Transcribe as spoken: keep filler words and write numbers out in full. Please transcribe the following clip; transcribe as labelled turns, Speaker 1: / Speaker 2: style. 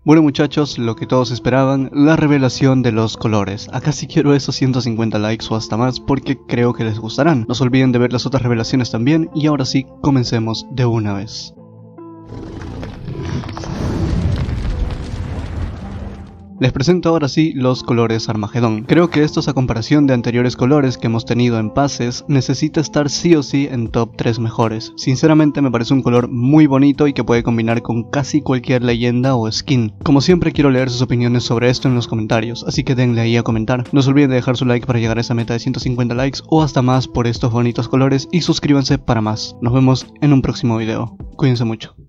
Speaker 1: Bueno muchachos, lo que todos esperaban, la revelación de los colores. Acá sí quiero esos ciento cincuenta likes o hasta más porque creo que les gustarán. No se olviden de ver las otras revelaciones también y ahora sí, comencemos de una vez. Les presento ahora sí los colores Armagedón. Creo que estos, a comparación de anteriores colores que hemos tenido en pases, necesita estar sí o sí en top tres mejores. Sinceramente me parece un color muy bonito y que puede combinar con casi cualquier leyenda o skin. Como siempre quiero leer sus opiniones sobre esto en los comentarios, así que denle ahí a comentar. No se olviden de dejar su like para llegar a esa meta de ciento cincuenta likes o hasta más por estos bonitos colores y suscríbanse para más. Nos vemos en un próximo video. Cuídense mucho.